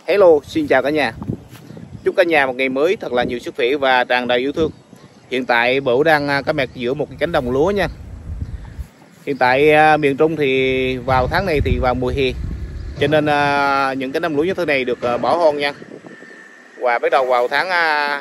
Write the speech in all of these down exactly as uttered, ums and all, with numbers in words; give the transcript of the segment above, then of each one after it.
Hello, xin chào cả nhà. Chúc cả nhà một ngày mới thật là nhiều sức khỏe và tràn đầy yêu thương. Hiện tại Bửu đang có mặt giữa một cái cánh đồng lúa nha. Hiện tại miền Trung thì vào tháng này thì vào mùa hè, cho nên những cánh đồng lúa như thế này được bỏ hoang nha. Và bắt đầu vào tháng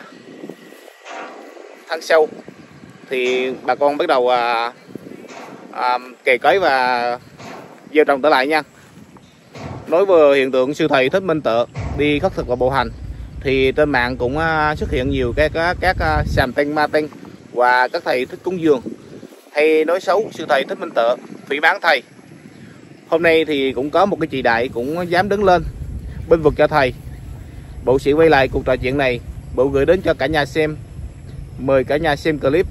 tháng sau thì bà con bắt đầu à, à, kề cấy và gieo trồng trở lại nha. Nói về hiện tượng sư thầy Thích Minh Tuệ đi khất thực và bộ hành thì trên mạng cũng xuất hiện nhiều các các, các sàm tinh ma tinh và các thầy thích cúng dường hay nói xấu sư thầy Thích Minh Tuệ, phỉ báng thầy. Hôm nay thì cũng có một cái chị đại cũng dám đứng lên bênh vực cho thầy. Bộ sẽ quay lại cuộc trò chuyện này, Bộ gửi đến cho cả nhà xem. Mời cả nhà xem clip.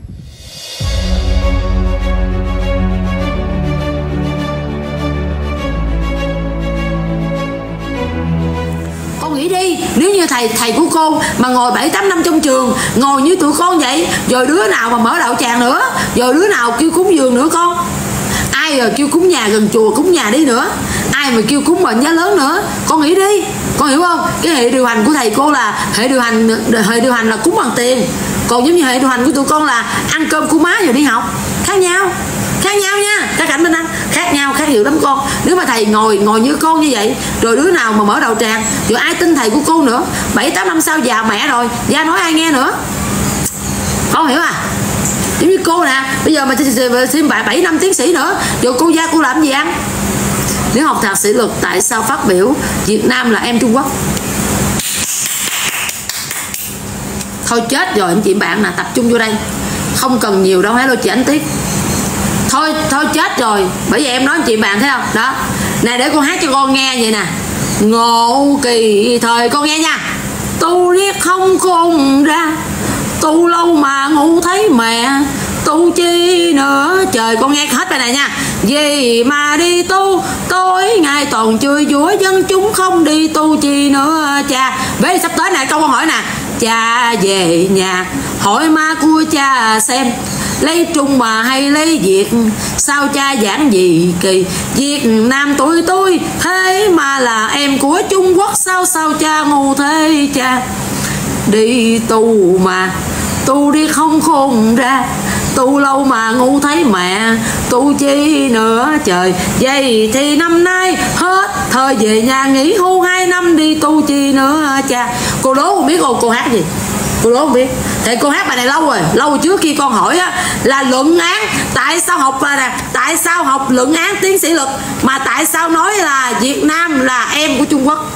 Con nghĩ đi, nếu như thầy thầy của cô mà ngồi bảy tám năm trong trường, ngồi như tụi con vậy, rồi đứa nào mà mở đạo tràng nữa, rồi đứa nào kêu cúng dường nữa con, ai rồi kêu cúng nhà gần chùa cúng nhà đi nữa, ai mà kêu cúng mệnh giá lớn nữa. Con nghĩ đi, con hiểu không? Cái hệ điều hành của thầy cô là hệ điều hành hệ điều hành là cúng bằng tiền, còn giống như hệ điều hành của tụi con là ăn cơm của má rồi đi học, khác nhau khác nhau nha các cảnh bên anh, khác nhau khác nhiều lắm con. Nếu mà thầy ngồi ngồi như con như vậy, rồi đứa nào mà mở đầu tràng, rồi ai tin thầy của cô nữa, bảy tám năm sau già mẹ rồi, ra nói ai nghe nữa. Con hiểu à? Giống như cô nè, bây giờ mà thêm bảy năm tiến sĩ nữa, rồi cô ra cô làm gì ăn? Nếu học thạc sĩ luật, tại sao phát biểu Việt Nam là em Trung Quốc? Thôi chết rồi anh chị bạn, là tập trung vô đây, không cần nhiều đâu, hello chị Ánh Tuyết. Thôi thôi chết rồi, bởi vì em nói anh chị bạn thấy không? Đó, này để con hát cho con nghe vậy nè. Ngộ kỳ thời, con nghe nha. Tu riết không khôn ra, tu lâu mà ngủ thấy mẹ, tu chi nữa trời. Con nghe hết bài này nha. Gì mà đi tu, tối ngày toàn chửi chúa dân chúng, không đi tu chi nữa cha. Với sắp tới này câu câu hỏi nè. Cha về nhà hỏi má của cha xem, lấy Trung mà hay lấy Việt, sao cha giảng gì kỳ. Việt Nam tụi tôi thế mà là em của Trung Quốc, sao sao cha ngu thế cha. Đi tu mà tu đi không khôn ra, tu lâu mà ngu thấy mẹ, tu chi nữa trời. Vậy thì năm nay hết thời về nhà nghỉ hưu hai năm, đi tu chi nữa cha. Cô đố không biết cô, cô hát gì? Cô đố không biết. Thì cô hát bài này lâu rồi, lâu trước khi con hỏi á, là luận án. Tại sao học là nè, tại sao học luận án tiến sĩ luật mà tại sao nói là Việt Nam là em của Trung Quốc?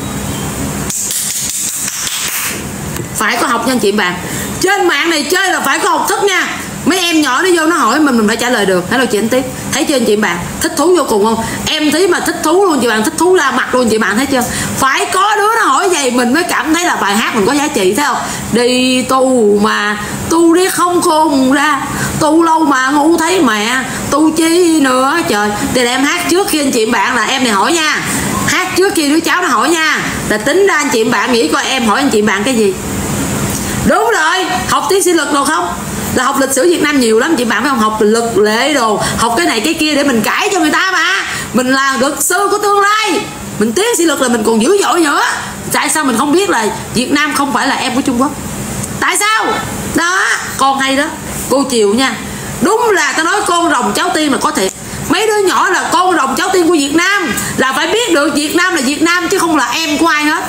Phải có học nha anh chị bạn. Trên mạng này chơi là phải có học thức nha. Mấy em nhỏ nó vô nó hỏi mình mình phải trả lời được. Hello chị Anh Tiếp, thấy chưa anh chị bạn? Thích thú vô cùng không? Em thấy mà thích thú luôn chị bạn, thích thú la mặt luôn chị bạn, thấy chưa? Phải có đứa nó hỏi vậy mình mới cảm thấy là bài hát mình có giá trị, thấy không? Đi tu mà tu đi không khôn ra, tu lâu mà ngủ thấy mẹ, tu chi nữa trời. Thì để em hát trước khi anh chị bạn là em này hỏi nha. Hát trước khi đứa cháu nó hỏi nha. Là tính ra anh chị bạn nghĩ coi em hỏi anh chị bạn cái gì. Đúng rồi, học tiến sĩ luật được không? Là học lịch sử Việt Nam nhiều lắm chị bạn phải không? Học lực lệ đồ, học cái này cái kia để mình cãi cho người ta mà. Mình là luật sư của tương lai, mình tiến sĩ luật là mình còn dữ dội nữa. Tại sao mình không biết là Việt Nam không phải là em của Trung Quốc? Tại sao? Đó, con hay đó. Cô chiều nha. Đúng là tao nói con rồng cháu tiên là có thiệt. Mấy đứa nhỏ là con rồng cháu tiên của Việt Nam, là phải biết được Việt Nam là Việt Nam chứ không là em của ai hết.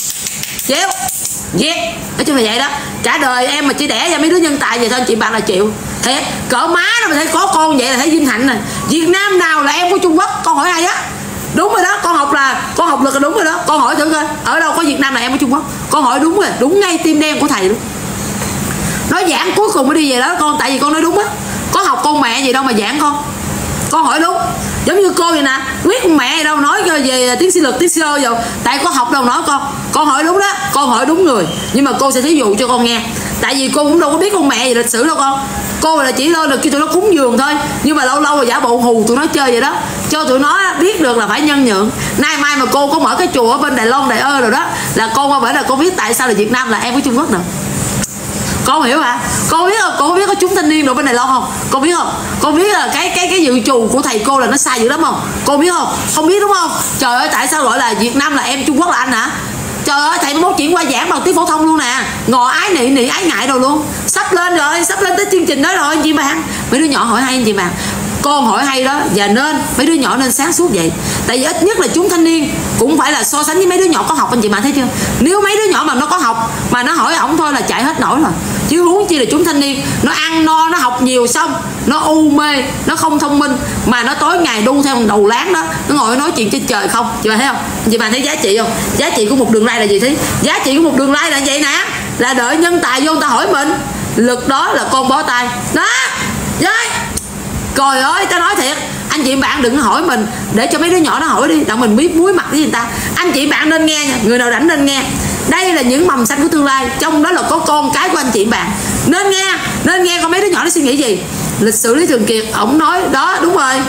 Chịu? Yeah. Nói chung là vậy đó. Cả đời em mà chỉ đẻ ra mấy đứa nhân tài vậy thôi anh chị bạn là chịu. Thiệt, cỡ má nó mà thấy có con vậy là thấy vinh hạnh rồi. Việt Nam nào là em của Trung Quốc? Con hỏi ai á? Đúng rồi đó, con học là con học lực là đúng rồi đó. Con hỏi thử coi, ở đâu có Việt Nam là em của Trung Quốc? Con hỏi đúng rồi, đúng ngay tim đen của thầy luôn. Nói giảng cuối cùng mới đi về đó con, tại vì con nói đúng á. Có học con mẹ gì đâu mà giảng con. Con hỏi đúng. Giống như cô vậy nè, quyết mẹ gì đâu nói về tiến sĩ luật, tiến sĩ rồi. Tại có học đâu nói con. Con hỏi đúng đó, con hỏi đúng người. Nhưng mà cô sẽ thí dụ cho con nghe. Tại vì cô cũng đâu có biết con mẹ gì lịch sử đâu con. Cô là chỉ lo được kêu tụi nó cúng dường thôi. Nhưng mà lâu lâu rồi giả bộ hù tụi nó chơi vậy đó, cho tụi nó biết được là phải nhân nhượng. Nay mai mà cô có mở cái chùa ở bên Đài Loan, Đài Ơ rồi đó, là cô qua bển là cô biết tại sao là Việt Nam là em của Trung Quốc nào. Con hiểu hả? Con biết không? Con biết có chúng thanh niên đồ bên Đài Loan không? Con biết không? Con biết là cái cái cái dự trù của thầy cô là nó sai dữ lắm không? Con biết không? Không biết đúng không? Trời ơi, tại sao gọi là Việt Nam là em Trung Quốc là anh hả? Trời ơi thầy mốt chuyển qua giảng bằng tiếng phổ thông luôn nè, ngồi ái nị nị ái ngại rồi luôn. Sắp lên rồi, sắp lên tới chương trình đó rồi anh chị bạn. Mấy đứa nhỏ hỏi hay anh chị bạn, con hỏi hay đó. Và nên mấy đứa nhỏ nên sáng suốt vậy. Tại vì ít nhất là chúng thanh niên cũng phải là so sánh với mấy đứa nhỏ có học anh chị bạn thấy chưa. Nếu mấy đứa nhỏ mà nó có học mà nó hỏi ổng thôi là chạy hết nổi rồi, chứ huống chi là chúng thanh niên. Nó ăn no, nó học nhiều xong nó u mê, nó không thông minh, mà nó tối ngày đu theo đầu láng đó, nó ngồi nói chuyện trên trời không. Chị bạn thấy không? Chị bạn thấy giá trị không? Giá trị của một đường like là gì thế? Giá trị của một đường like là vậy nè, là đợi nhân tài vô người ta hỏi mình, lực đó là con bó tay đó. Đấy, trời ơi ta nói thiệt, anh chị bạn đừng hỏi mình, để cho mấy đứa nhỏ nó hỏi đi, đặng mình biết muối mặt với người ta. Anh chị bạn nên nghe nha, người nào rảnh nên nghe. Đây là những mầm xanh của tương lai, trong đó là có con cái của anh chị bạn. Nên nghe, nên nghe con mấy đứa nhỏ nó suy nghĩ gì. Lịch sử Lý Thường Kiệt ổng nói đó, đúng rồi.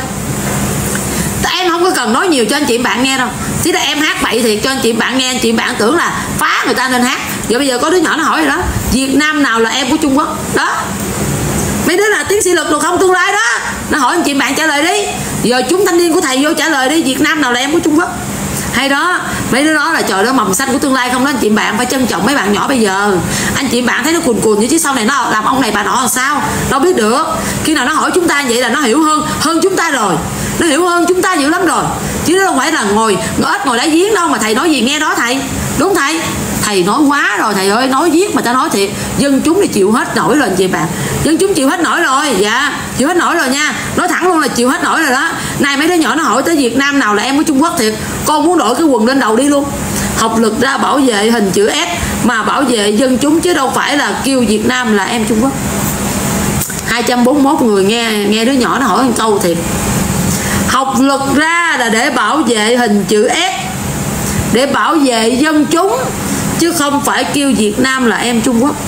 Em không có cần nói nhiều cho anh chị bạn nghe đâu, chỉ là em hát bậy thiệt cho anh chị bạn nghe. Anh chị bạn tưởng là phá người ta nên hát. Giờ bây giờ có đứa nhỏ nó hỏi rồi đó, Việt Nam nào là em của Trung Quốc đó. Mấy đứa là tiến sĩ lực được không tương lai đó, nó hỏi anh chị bạn trả lời đi. Giờ chúng thanh niên của thầy vô trả lời đi, Việt Nam nào là em của Trung Quốc. Hay đó, mấy đứa đó là trời đó mầm xanh của tương lai không đó anh chị bạn. Phải trân trọng mấy bạn nhỏ bây giờ. Anh chị bạn thấy nó cuồn cuồn như chứ sau này nó làm ông này bà nọ làm sao đâu biết được. Khi nào nó hỏi chúng ta vậy là nó hiểu hơn hơn chúng ta rồi, nó hiểu hơn chúng ta dữ lắm rồi, chứ nó không phải là ngồi ếch ngồi đá giếng đâu mà thầy nói gì nghe đó thầy. Đúng thầy, thầy nói quá rồi thầy ơi, nói viết mà ta nói thiệt, dân chúng thì chịu hết nổi rồi anh chị bạn. Dân chúng chịu hết nổi rồi, dạ chịu hết nổi rồi nha, nói thẳng luôn là chịu hết nổi rồi đó. Này mấy đứa nhỏ nó hỏi tới Việt Nam nào là em của Trung Quốc thiệt, con muốn đội cái quần lên đầu đi luôn. Học lực ra bảo vệ hình chữ S mà bảo vệ dân chúng, chứ đâu phải là kêu Việt Nam là em Trung Quốc. Hai trăm bốn mươi mốt người nghe nghe đứa nhỏ nó hỏi một câu thiệt. Học lực ra là để bảo vệ hình chữ S, để bảo vệ dân chúng, chứ không phải kêu Việt Nam là em Trung Quốc.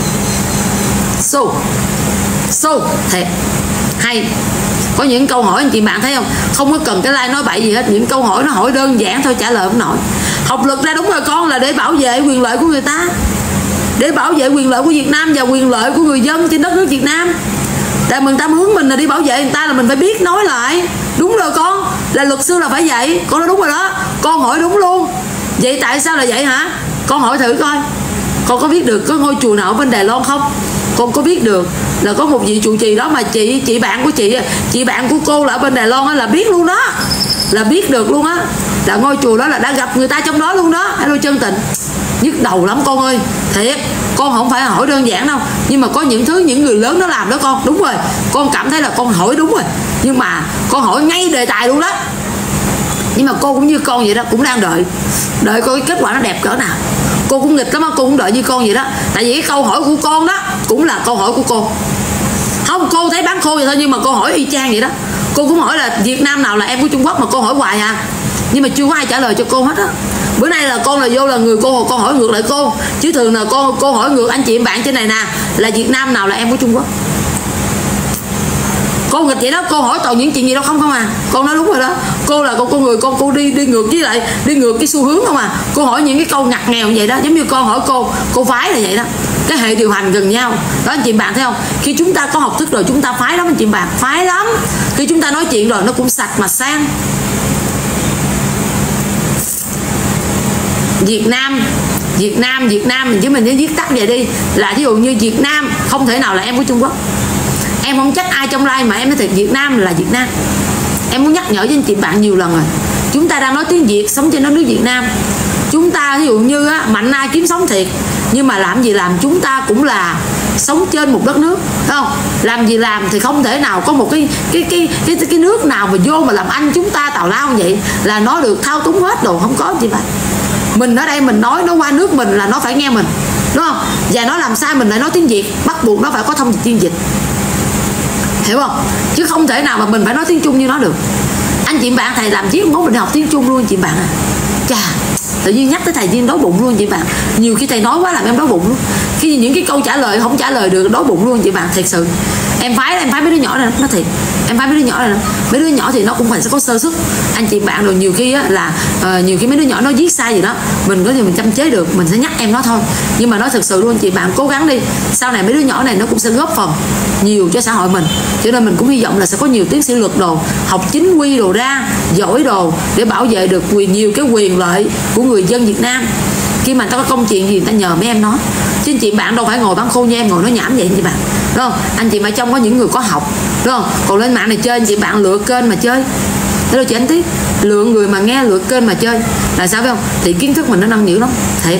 Su Su thiệt hay. Có những câu hỏi anh chị bạn thấy không, không có cần cái like nói bậy gì hết, những câu hỏi nó hỏi đơn giản thôi trả lời không nổi. Học lực ra đúng rồi con, là để bảo vệ quyền lợi của người ta, để bảo vệ quyền lợi của Việt Nam và quyền lợi của người dân trên đất nước Việt Nam. Tại mình ta hướng mình là đi bảo vệ người ta là mình phải biết nói lại. Đúng rồi con, là luật sư là phải vậy. Con nói đúng rồi đó, con hỏi đúng luôn. Vậy tại sao là vậy hả? Con hỏi thử coi, con có biết được có ngôi chùa nào ở bên Đài Loan không? Con có biết được là có một vị trụ trì đó mà chị chị bạn của chị chị bạn của cô là ở bên Đài Loan á, là biết luôn đó, là biết được luôn á, là ngôi chùa đó là đã gặp người ta trong đó luôn đó. Hello chân tình, nhức đầu lắm con ơi, thiệt. Con không phải hỏi đơn giản đâu, nhưng mà có những thứ những người lớn nó làm đó con. Đúng rồi, con cảm thấy là con hỏi đúng rồi, nhưng mà con hỏi ngay đề tài luôn đó. Nhưng mà cô cũng như con vậy đó, cũng đang đợi đợi coi kết quả nó đẹp cỡ nào. Cô cũng nghịch lắm á, cô cũng đợi như con vậy đó. Tại vì cái câu hỏi của con đó cũng là câu hỏi của cô. Không, cô thấy bán khô vậy thôi, nhưng mà cô hỏi y chang vậy đó. Cô cũng hỏi là Việt Nam nào là em của Trung Quốc, mà cô hỏi hoài à, nhưng mà chưa có ai trả lời cho cô hết á. Bữa nay là con là vô là người cô con hỏi ngược lại cô, chứ thường là cô cô hỏi ngược anh chị bạn trên này nè, là Việt Nam nào là em của Trung Quốc. Cô nghịch vậy đó, cô hỏi toàn những chuyện gì đâu không không à. Con nói đúng rồi đó, cô là con con người con cô đi đi ngược với lại đi ngược cái xu hướng không à. Cô hỏi những cái câu ngặt nghèo vậy đó, giống như con hỏi cô cô phái là vậy đó, cái hệ điều hành gần nhau đó anh chị bạn thấy không. Khi chúng ta có học thức rồi chúng ta phái lắm anh chị bạn, phái lắm. Khi chúng ta nói chuyện rồi nó cũng sạch mà sang. Việt Nam Việt Nam Việt Nam mình chứ mình nên viết tắt vậy đi, là ví dụ như Việt Nam không thể nào là em của Trung Quốc. Em không trách ai trong like mà em nói thiệt, Việt Nam là Việt Nam. Em muốn nhắc nhở với anh chị bạn nhiều lần rồi, chúng ta đang nói tiếng Việt, sống trên đất nước Việt Nam. Chúng ta ví dụ như á, mạnh ai kiếm sống thiệt, nhưng mà làm gì làm chúng ta cũng là sống trên một đất nước, phải không? Làm gì làm thì không thể nào có một cái cái cái cái cái, cái nước nào mà vô mà làm anh chúng ta tào lao như vậy, là nó được thao túng hết đồ, không có chị bạn. Mình ở đây mình nói nó qua nước mình là nó phải nghe mình, đúng không? Và nó làm sai mình lại nói tiếng Việt, bắt buộc nó phải có thông dịch phiên dịch, hiểu không? Chứ không thể nào mà mình phải nói tiếng Trung như nó được. Anh chị bạn thầy làm chiếc mốt mình học tiếng Trung luôn chị bạn à. Chà, tự nhiên nhắc tới thầy viên đói bụng luôn chị bạn. Nhiều khi thầy nói quá làm em đói bụng luôn. Khi những cái câu trả lời không trả lời được đói bụng luôn chị bạn, thiệt sự. Em phái em phái mấy đứa nhỏ này nó thiệt. Em phái mấy đứa nhỏ này, mấy đứa nhỏ thì nó cũng phải sẽ có sơ xuất. Anh chị bạn rồi nhiều khi á là uh, nhiều khi mấy đứa nhỏ nó viết sai gì đó, mình có thể mình chăm chế được, mình sẽ nhắc em nó thôi. Nhưng mà nói thực sự luôn chị bạn, cố gắng đi. Sau này mấy đứa nhỏ này nó cũng sẽ góp phần nhiều cho xã hội mình. Cho nên mình cũng hy vọng là sẽ có nhiều tiến sĩ luật đồ, học chính quy đồ ra, giỏi đồ để bảo vệ được quyền nhiều cái quyền lợi của người dân Việt Nam. khi mà ta có công chuyện gì người ta nhờ mấy em nói, chứ anh chị bạn đâu phải ngồi bán khô như em ngồi nói nhảm vậy anh chị bạn, đúng không? Anh chị mà trong có những người có học, đúng không? Còn lên mạng này chơi anh chị bạn lựa kênh mà chơi, thế đâu chị anh tí lựa người mà nghe, lựa kênh mà chơi là sao phải không? Thì kiến thức mình nó nâng dữ lắm thiệt.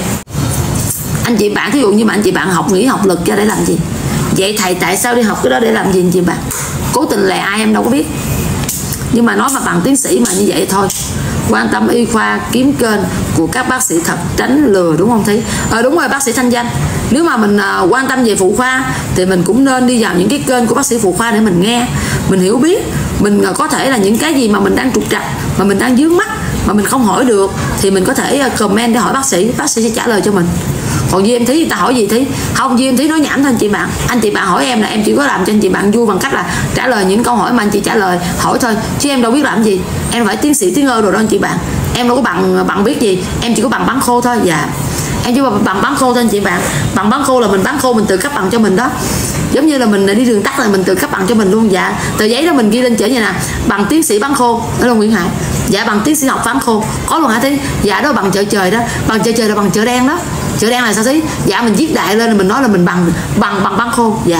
Anh chị bạn thí dụ như mà anh chị bạn học nghỉ học lực ra để làm gì? Vậy thầy tại sao đi học cái đó để làm gì anh chị bạn? Cố tình lè ai em đâu có biết. Nhưng mà nói mà bằng tiến sĩ mà như vậy thôi. Quan tâm y khoa, kiếm kênh của các bác sĩ thật, tránh lừa, đúng không Thí? Ờ đúng rồi, bác sĩ Thanh Danh. Nếu mà mình uh, quan tâm về phụ khoa thì mình cũng nên đi vào những cái kênh của bác sĩ phụ khoa để mình nghe, mình hiểu biết. Mình uh, có thể là những cái gì mà mình đang trục trặc, mà mình đang vướng mắc, mà mình không hỏi được thì mình có thể uh, comment để hỏi bác sĩ, bác sĩ sẽ trả lời cho mình. Còn Duy Em Thí người ta hỏi gì Thí? Không, Duy Em Thí nói nhảm thôi anh chị bạn. Anh chị bạn hỏi em là em chỉ có làm cho anh chị bạn vui bằng cách là trả lời những câu hỏi mà anh chị trả lời hỏi thôi, chứ em đâu biết làm gì. Em phải tiến sĩ tiếng ơ rồi đó anh chị bạn. Em đâu có bằng bằng biết gì, em chỉ có bằng bán khô thôi. Dạ, em chỉ có bằng bán khô thôi anh chị bạn. Bằng bán khô là mình bán khô mình tự cấp bằng cho mình đó. Giống như là mình đi đường tắt là mình tự cấp bằng cho mình luôn. Dạ, tờ giấy đó mình ghi lên chữ như nè, bằng tiến sĩ bán khô, đó là Nguyễn Hải. Dạ, bằng tiến sĩ học bán khô có luôn hả Thí? Dạ, đó bằng chợ trời đó. Bằng chợ trời là bằng chợ đen đó. Chợ đen là sao Thí? Dạ, mình viết đại lên mình nói là mình bằng bằng bằng bán khô. Dạ,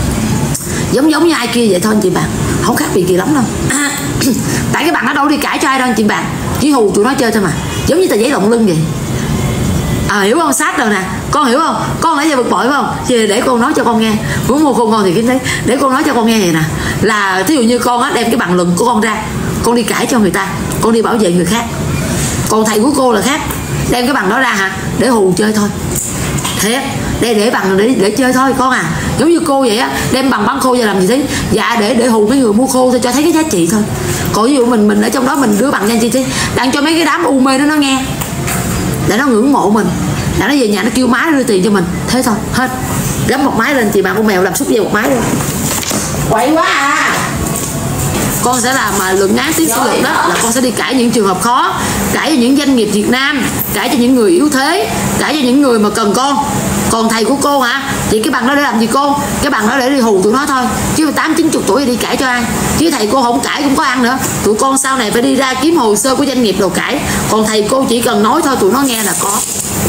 giống giống như ai kia vậy thôi anh chị bạn, không khác biệt gì lắm đâu. À, tại cái bằng nó đâu đi cãi cho ai đâu anh chị bạn, chỉ hù tụi nó chơi thôi mà, giống như tờ giấy lộng lưng vậy. À, hiểu không? Sát rồi nè, con hiểu không? Con nãy giờ bực bội phải không? Thì để con nói cho con nghe, muốn mua khôn con thì kiếm thấy, để con nói cho con nghe vậy nè, là thí dụ như con á đem cái bằng luận của con ra, con đi cãi cho người ta, con đi bảo vệ người khác. Còn thầy của cô là khác, đem cái bằng đó ra hả, để hù chơi thôi. Thiệt, để để bằng để để chơi thôi con à. Giống như cô vậy á, đem bằng bán khô ra làm gì thế? Dạ để để hù mấy người mua khô thôi, cho thấy cái giá trị thôi. Còn ví dụ mình mình ở trong đó mình đưa bằng cho anh chị thế, đang cho mấy cái đám u mê đó nó nghe, để nó ngưỡng mộ mình, để nó về nhà nó kêu má nó đưa tiền cho mình, thế thôi hết. Gắm một máy lên chị bạn, con mèo làm xúc dây một máy luôn, quậy quá à. Con sẽ làm mà luận án tiến sĩ luận đó là con sẽ đi cãi những trường hợp khó, cãi cho những doanh nghiệp Việt Nam, cãi cho những người yếu thế, cãi cho những người mà cần con. Còn thầy của cô hả, chị cái bằng đó để làm gì cô? Cái bằng đó để đi hù tụi nó thôi, chứ tám chín chục tuổi thì đi cãi cho ai? Chứ thầy cô không cãi cũng có ăn nữa. Tụi con sau này phải đi ra kiếm hồ sơ của doanh nghiệp đồ cãi. Còn thầy cô chỉ cần nói thôi, tụi nó nghe là có.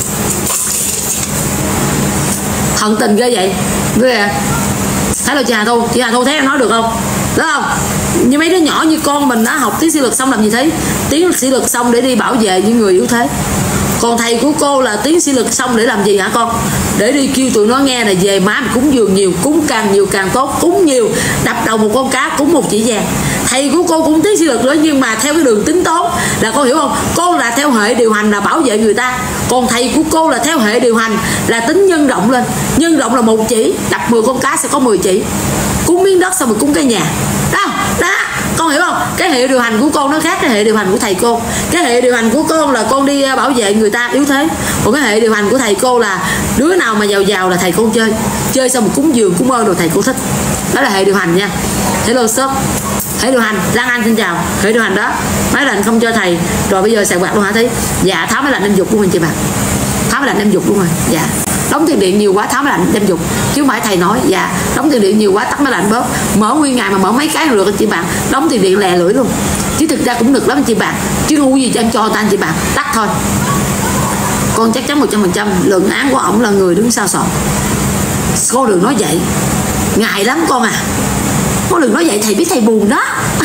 Hận tình ghê vậy, ghê à. Thấy đâu chị Hà Thu, chị Hà Thu thấy em nói được không? Đúng không? Như mấy đứa nhỏ như con mình đã học tiến sĩ luật xong làm gì thấy? Tiến sĩ luật xong để đi bảo vệ những người yếu thế. Còn thầy của cô là tiến sĩ luật xong để làm gì hả con? Để đi kêu tụi nó nghe là về má mình cúng dường nhiều, cúng càng nhiều càng tốt, cúng nhiều, đập đầu một con cá, cúng một chỉ vàng. Thầy của cô cũng tiến sĩ luật nữa, nhưng mà theo cái đường tính toán là con hiểu không? Con là theo hệ điều hành là bảo vệ người ta. Còn thầy của cô là theo hệ điều hành là tính nhân rộng lên. Nhân rộng là một chỉ, đập mười con cá sẽ có mười chỉ. Cúng miếng đất xong rồi cúng cái nhà. Đó, đó, con hiểu không? Cái hệ điều hành của con nó khác cái hệ điều hành của thầy cô. Cái hệ điều hành của con là con đi bảo vệ người ta yếu thế. Còn cái hệ điều hành của thầy cô là đứa nào mà giàu giàu là thầy cô chơi. Chơi xong rồi cúng dường, cúng ơn rồi thầy cô thích. Đó là hệ điều hành nha. Hello shop. Hệ điều hành, Lan Anh xin chào. Hệ điều hành đó, máy lạnh không cho thầy. Rồi bây giờ sạc quạt luôn hả Thí? Dạ, tháo máy lạnh em dục luôn anh chị bạn. Tháo máy lạnh em dục luôn rồi. Dạ. Đóng tiền điện nhiều quá tháo máy lạnh đem dục, chứ không phải thầy nói. Dạ, đóng tiền điện nhiều quá tắt máy lạnh bớt. Mở nguyên ngày mà mở mấy cái được anh chị bạn, đóng tiền điện lè lưỡi luôn. Chứ thực ra cũng được lắm anh chị bạn, chứ ngu gì cho em cho ta anh chị bạn, tắt thôi. Con chắc chắn một trăm phần trăm luận án của ổng là người đứng sau soạn. Cô đừng nói vậy, ngại lắm con à. Con đừng nói vậy, thầy biết thầy buồn đó.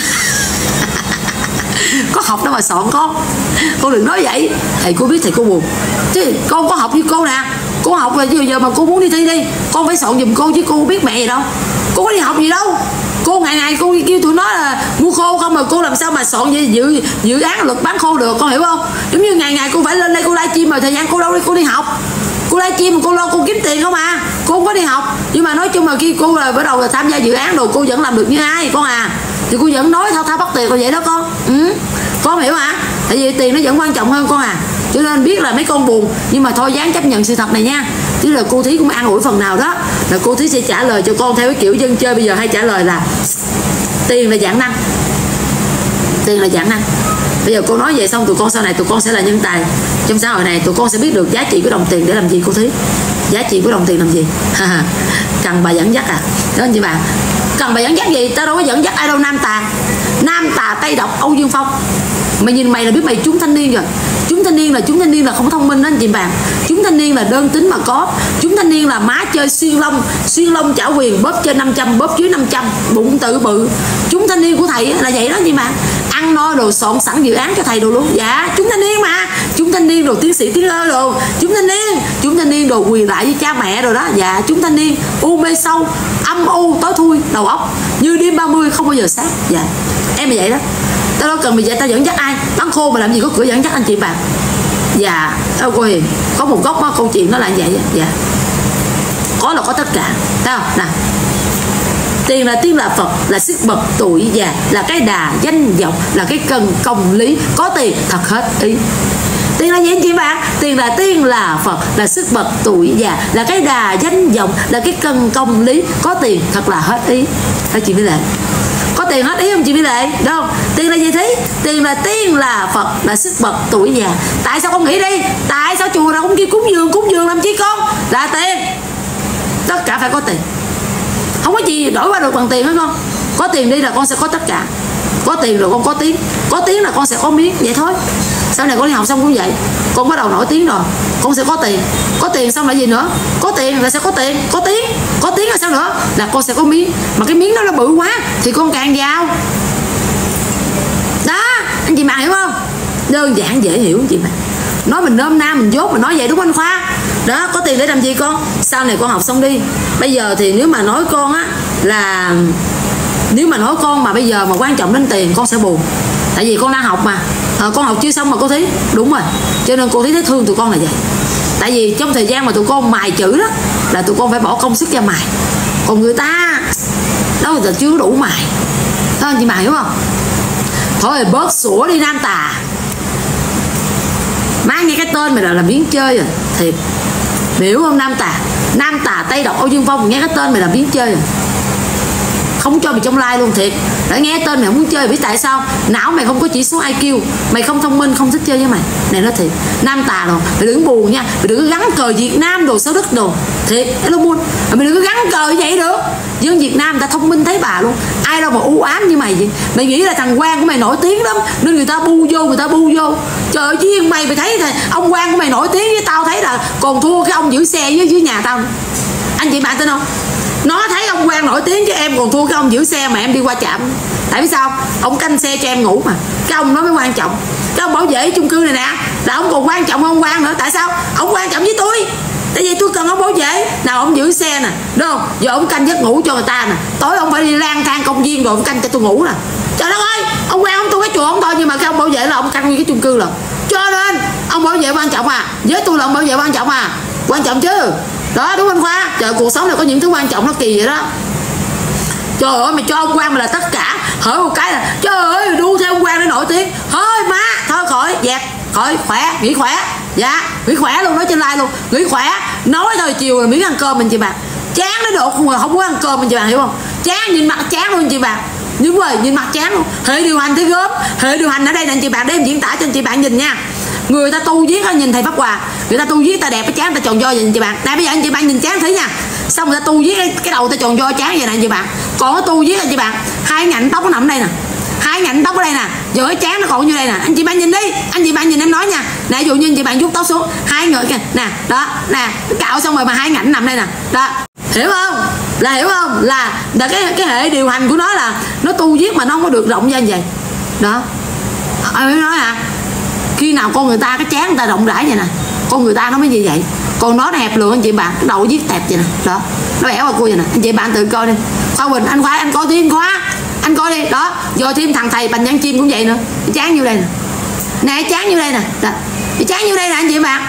Có học đâu mà soạn con. Con đừng nói vậy, thầy cô biết thầy cô buồn. Chứ con có học như cô nè, cô học là giờ mà cô muốn đi thi đi, con phải soạn giùm cô chứ cô biết mẹ gì đâu. Cô có đi học gì đâu. Cô ngày ngày cô kêu tụi nó là mua khô không, mà cô làm sao mà soạn dự, dự, dự án luật bán khô được, con hiểu không? Giống như ngày ngày cô phải lên đây cô livestream mà thời gian cô đâu đi cô đi học. Cô livestream mà cô lo cô kiếm tiền không à, cô không có đi học. Nhưng mà nói chung là khi cô là bắt đầu là tham gia dự án rồi cô vẫn làm được như ai con à. Thì cô vẫn nói thao thao bắt tiền rồi vậy đó con. Ừ, con hiểu hả? Tại vì tiền nó vẫn quan trọng hơn con à. Cho nên biết là mấy con buồn, nhưng mà thôi dám chấp nhận sự thật này nha. Chứ là cô Thí cũng an ủi phần nào đó, là cô Thí sẽ trả lời cho con theo cái kiểu dân chơi bây giờ hay trả lời là tiền là dạng năng. Tiền là dạng năng. Bây giờ cô nói vậy xong tụi con sau này tụi con sẽ là nhân tài trong xã hội này, tụi con sẽ biết được giá trị của đồng tiền để làm gì cô Thí. Giá trị của đồng tiền làm gì? Cần bà dẫn dắt à? Đó anh chị bạn. Cần bà dẫn dắt gì? Tao đâu có dẫn dắt ai đâu. Nam tà, Nam tà Tây độc Âu Dương Phong. Mày nhìn mày là biết mày trúng thanh niên rồi. Chúng thanh niên là chúng thanh niên là không thông minh đó anh chị bạn. Chúng thanh niên là đơn tính mà có. Chúng thanh niên là má chơi xuyên lông, xuyên lông trả quyền, bóp trên năm trăm, bóp dưới năm trăm, bụng tự bự. Chúng thanh niên của thầy là vậy đó anh chị bạn. Ăn no đồ soạn sẵn dự án cho thầy đồ luôn. Dạ, chúng thanh niên mà. Chúng thanh niên đồ tiến sĩ tiến ơ đồ. Chúng thanh niên, chúng thanh niên đồ quyền lại với cha mẹ rồi đó. Dạ, chúng thanh niên u mê sâu, âm u tối thui đầu óc, như đêm ba mươi không bao giờ sáng. Dạ, em là vậy đó. Tao đâu cần mày dạy tao dẫn dắt ai. Bán khô mà làm gì có cửa dẫn dắt anh chị bạn. Dạ, đâu cô Hiền có một góc đó, câu chuyện nó là như vậy. Dạ, có là có tất cả. Thấy không nào? Tiền là tiên là Phật, là sức bậc tuổi già, là cái đà danh vọng, là cái cần công lý. Có tiền thật hết ý. Tiền là gì anh chị bạn? Tiền là tiên là Phật, là sức bậc tuổi già, là cái đà danh vọng, là cái cần công lý. Có tiền thật là hết ý. Thấy chị Mỹ Lệ? Có tiền hết ý không chị Mỹ Lệ? Đâu? Tiền là gì thế? Tiền là tiên là Phật, là sức bậc tuổi già. Tại sao con nghĩ đi? Tại sao chùa nào cũng kêu cúng dường, cúng dường làm chi con? Là tiền. Tất cả phải có tiền. Không có gì đổi qua được bằng tiền hết con. Có tiền đi là con sẽ có tất cả. Có tiền rồi con có tiếng. Có tiếng là con sẽ có miếng. Vậy thôi. Sau này con đi học xong cũng vậy. Con bắt đầu nổi tiếng rồi, con sẽ có tiền. Có tiền xong là gì nữa? Có tiền là sẽ có tiền. Có tiếng. Có tiếng là sao nữa? Là con sẽ có miếng. Mà cái miếng đó nó bự quá thì con càng giàu. Đó, anh chị bạn hiểu không? Đơn giản dễ hiểu anh chị bạn. Nói mình nôm na mình dốt mình nói vậy đúng không anh Khoa? Đó, có tiền để làm gì con? Sau này con học xong đi. Bây giờ thì nếu mà nói con á là nếu mà nói con mà bây giờ mà quan trọng đến tiền con sẽ buồn. Tại vì con đang học mà. À, con học chưa xong mà cô Thí. Đúng rồi. Cho nên cô Thí thấy thương tụi con là vậy. Tại vì trong thời gian mà tụi con mài chữ đó là tụi con phải bỏ công sức ra mài. Còn người ta đó là chưa đủ mài. Thôi anh chị mài hiểu không? Thôi bớt sủa đi Nam Tà. Má nghe cái tên mày là làm biến chơi rồi. Thiệt. Mày hiểu không Nam Tà? Nam Tà Tây Độc Âu Dương Phong. Nghe cái tên mày là biến chơi rồi. Không cho mày trong like luôn thiệt. Đã nghe tên mày không muốn chơi. Biết tại sao? Não mày không có chỉ số i kiu. Mày không thông minh, không thích chơi với mày. Này nó thiệt. Nam Tà rồi. Mày đừng buồn nha. Mày đừng có gắn cờ Việt Nam đồ Sáu Đức đồ. Thiệt. Hello buồn. Mày đừng có gắn cờ như vậy được. Dân Việt Nam người ta thông minh thấy bà luôn. Ai đâu mà u ám như mày vậy. Mày nghĩ là thằng Quang của mày nổi tiếng lắm nên người ta bu vô, người ta bu vô. Trời ơi chứ mày mày thấy ông Quang của mày nổi tiếng với tao thấy là còn thua cái ông giữ xe với dưới nhà tao. Anh chị bạn tin không? Nó thấy ông Quang nổi tiếng chứ em còn thua cái ông giữ xe mà em đi qua trạm. Tại vì sao? Ông canh xe cho em ngủ mà. Cái ông nó mới quan trọng. Cái ông bảo vệ chung cư này nè là ông còn quan trọng hơn ông Quang nữa. Tại sao? Ông quan trọng với tôi. Tại vì tôi cần ông bảo vệ. Nào ông giữ xe nè, đúng không? Giờ ông canh giấc ngủ cho người ta nè. Tối ông phải đi lang thang công viên rồi ông canh cho tôi ngủ nè. Trời đất ơi, ông Quang ông tôi cái chùa ông thôi nhưng mà cái ông bảo vệ là ông canh nguyên cái chung cư rồi. Cho nên ông bảo vệ quan trọng à. Với tôi là ông bảo vệ quan trọng à. Quan trọng chứ. Đó đúng không Khoa? Trời cuộc sống này có những thứ quan trọng nó kỳ vậy đó. Trời ơi mày cho ông Quang mà là tất cả. Hỏi một cái là trời ơi đu theo ông Quang để nổi tiếng. Thôi má, thôi khỏi dẹp. Khỏi khỏe, nghỉ khỏe. Dạ, nghỉ khỏe luôn, nói trên live luôn. Nghỉ khỏe, nói thôi chiều là miếng ăn cơm mình chị bạn. Chán đến độ không, không có ăn cơm mình chị bạn hiểu không? Chán, nhìn mặt chán luôn chị bạn. Đúng rồi, nhìn mặt chán luôn. Hệ điều hành thấy gớm. Hệ điều hành ở đây nè chị bạn, để em diễn tả cho anh chị bạn nhìn nha. Người ta tu viết nhìn thầy Pháp Hòa, người ta tu viết ta đẹp cái chán ta tròn do vậy anh chị bạn. Này bây giờ anh chị bạn nhìn chán thử nha. Xong người ta tu viết cái đầu ta tròn do chán vậy nè anh chị bạn. Còn cái tu viết anh chị bạn, hai ngạnh tóc nó nằm đây nè. Hai ngạnh tóc ở đây nè. Giờ cái chán nó còn như đây nè. Anh chị bạn nhìn đi. Anh chị bạn nhìn em nói nha. Nè ví dụ như anh chị bạn vuốt tóc xuống, hai người kìa. Nè, đó, nè, cạo xong rồi mà hai ngạnh nằm đây nè. Đó. Hiểu không? Là hiểu không? Là, là cái cái hệ điều hành của nó là nó tu viết mà nó không có được rộng ra như vậy. Đó. Anh nói hả? Khi nào con người ta cái chán người ta rộng rãi vậy nè, con người ta nó mới như vậy. Còn nó hẹp lường anh chị bạn, cái đầu viết tẹp vậy nè. Đó, nó bẻ qua cua vậy nè. Anh chị bạn tự coi đi. Khoa Bình, anh Khoa, anh coi tiếng Khoa, anh coi đi. Đó, rồi thêm thằng thầy Bành Nhãn Chim cũng vậy nữa. Cái chán như đây nè. Nè, cái chán như đây nè. Đó, cái chán như đây nè anh chị bạn.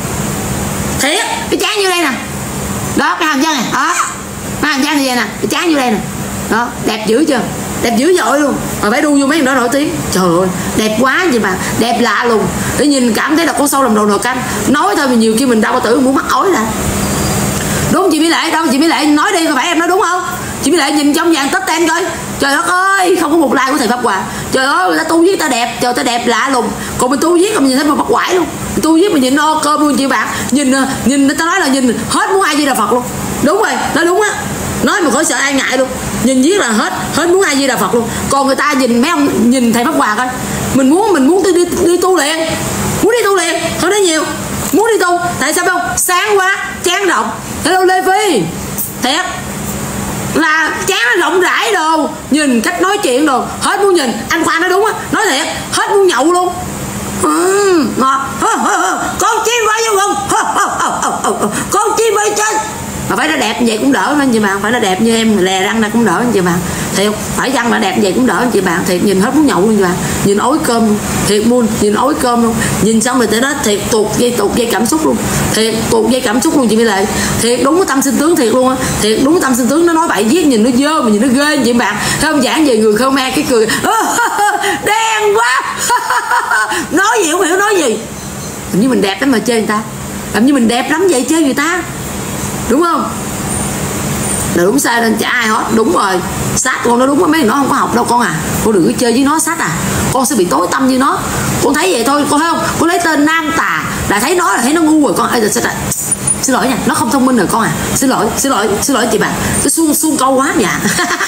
Thiệt, cái chán như đây nè. Đó, cái hàm răng này. Đó, cái hàm răng như vậy nè. Cái chán như đây nè. Đó, đẹp dữ chưa? Đẹp dữ dội luôn. Mà phải đu vô mấy thằng đó nổi tiếng. Trời ơi, đẹp quá vậy mà. Đẹp lạ luôn. Để nhìn cảm thấy là con sâu làm đầu nồi canh. Nói thôi mà nhiều khi mình đau bao tử muốn mắc ói lại. Đúng không chị Mỹ Lệ? Đâu chị Mỹ Lệ nói đi, có phải em nói đúng không? Chị Mỹ Lệ nhìn trong vàng tất ten coi. Trời đất ơi, không có một like của thầy Pháp Hòa. Trời ơi, người ta tu viết ta đẹp, trời ta đẹp lạ lùng. Còn mình tu viết mình nhìn thấy mà bắt quải luôn. Mình tu viết mình nhìn no cơm luôn chị bạn. Nhìn nhìn người ta nói là nhìn hết muốn ai Di Đà Phật luôn. Đúng rồi, nói đúng á. Nói mà khỏi sợ ai ngại luôn. Nhìn viết là hết hết muốn ai Di Đà Phật luôn. Còn người ta nhìn mấy ông nhìn thầy Pháp Hòa coi. Mình muốn mình muốn đi, đi, đi tu liền. muốn đi tu liền, thôi nói nhiều, muốn đi tu, tại sao không? Sáng quá, chán rộng. Hello Lê Phi, thiệt là chán nó rộng rãi đồ, nhìn cách nói chuyện đồ, hết muốn nhìn. Anh Khoa nói đúng á, nói thiệt, hết muốn nhậu luôn. Ừ, ngọt. Con chim bay vô rừng, con chim bay trên. Mà phải nó đẹp như vậy cũng đỡ anh chị bạn, phải nó đẹp như em lè răng này cũng đỡ anh chị bạn. Thiệt, phải răng mà đẹp vậy cũng đỡ anh chị bạn. Thiệt nhìn hết muốn nhậu luôn chị bạn, nhìn ối cơm luôn, thiệt buôn, nhìn ối cơm luôn. Nhìn xong rồi tới đó thiệt tuột dây tuột dây cảm xúc luôn, thiệt tuột dây cảm xúc luôn chị Mỹ Lệ. Thiệt đúng cái tâm sinh tướng thiệt luôn á, thiệt đúng cái tâm sinh tướng. Nó nói bậy viết nhìn nó dơ mà nhìn nó ghê anh chị bạn. Không giảng về người Khmer cái cười đen quá nói gì không hiểu nói gì. Làm như mình đẹp lắm mà chơi người ta, làm như mình đẹp lắm vậy chơi người ta, đúng không? Là đúng sai nên chả ai hết. Đúng rồi, sát con nó đúng á, mấy thằng nó không có học đâu con à. Con đừng có chơi với nó sát à, con sẽ bị tối tâm như nó. Con thấy vậy thôi, con thấy không? Con lấy tên Nam Tà là thấy nó là thấy nó ngu rồi con. Ê, xin, xin lỗi nha, nó không thông minh rồi con à. Xin lỗi, xin lỗi, xin lỗi chị bạn, cái xuông xuông câu quá dạ.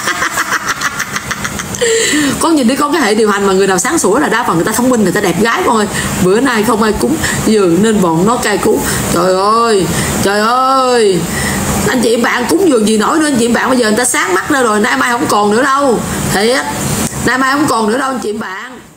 Con nhìn đi con, cái hệ điều hành mà người nào sáng sủa là đa phần người ta thông minh, người ta đẹp gái con ơi. Bữa nay không ai cúng dường nên bọn nó cay cú. Trời ơi, trời ơi, anh chị bạn cúng dường gì nổi nữa. Anh chị bạn bây giờ người ta sáng mắt ra rồi, nay mai không còn nữa đâu. Thiệt, nay mai không còn nữa đâu anh chị bạn.